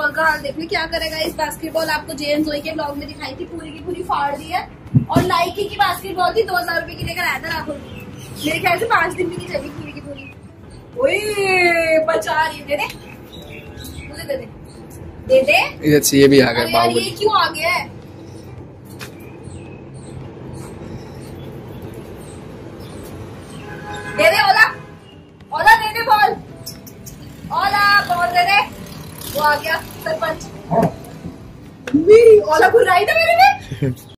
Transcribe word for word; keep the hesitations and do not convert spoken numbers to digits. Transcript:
Basketball का हाल देख लो क्या करेगा। इस बास्केटबॉल आपको जेम्स जोई के ब्लॉग में दिखाई थी, पूरी की पूरी फाड़ दी है। और नाइकी की बास्केटबॉल थी, दो हजार रुपए की लेकर आया था राहुल, मेरे ख्याल से पांच दिन भी नहीं चली पूरी की पूरी। ओए बचा रही है, दे दे मुझे, दे दे दे दे। इधर से ये भी आ गया बाहुबली। ये क्यों आ गया है? दे दे ओला, ओला दे दे बॉल, ओला बॉल दे दे। वो आ गया सरपंच, ओला को राइट है मेरे में।